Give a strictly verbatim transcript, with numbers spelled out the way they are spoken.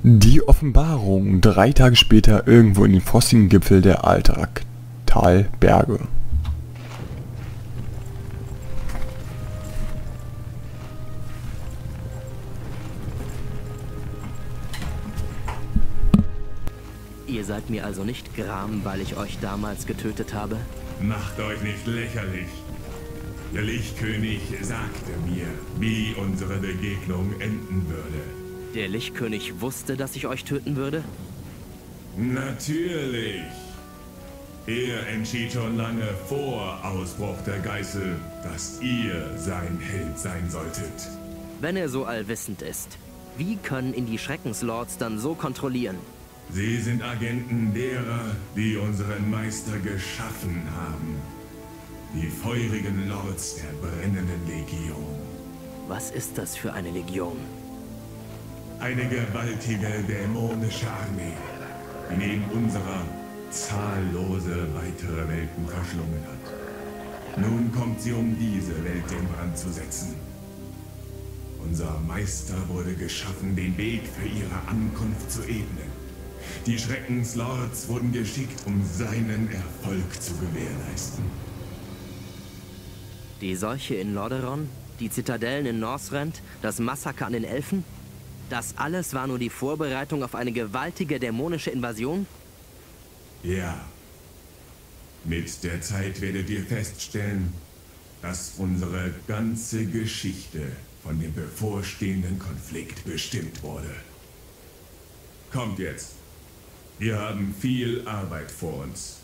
Die Offenbarung, drei Tage später irgendwo in den frostigen Gipfel der Altraktalberge. Ihr seid mir also nicht gram, weil ich euch damals getötet habe? Macht euch nicht lächerlich. Der Lichtkönig sagte mir, wie unsere Begegnung enden würde. Der Lichtkönig wusste, dass ich euch töten würde? Natürlich. Er entschied schon lange vor Ausbruch der Geißel, dass ihr sein Held sein solltet. Wenn er so allwissend ist, wie können ihn die Schreckenslords dann so kontrollieren? Sie sind Agenten derer, die unseren Meister geschaffen haben. Die feurigen Lords der brennenden Legion. Was ist das für eine Legion? Eine gewaltige dämonische Armee, die neben unserer zahllose weitere Welten verschlungen hat. Nun kommt sie, um diese Welt in Brand zu setzen. Unser Meister wurde geschaffen, den Weg für ihre Ankunft zu ebnen. Die Schreckenslords wurden geschickt, um seinen Erfolg zu gewährleisten. Die Seuche in Lordaeron, die Zitadellen in Northrend, das Massaker an den Elfen? Das alles war nur die Vorbereitung auf eine gewaltige dämonische Invasion? Ja. Mit der Zeit werdet ihr feststellen, dass unsere ganze Geschichte von dem bevorstehenden Konflikt bestimmt wurde. Kommt jetzt. Wir haben viel Arbeit vor uns.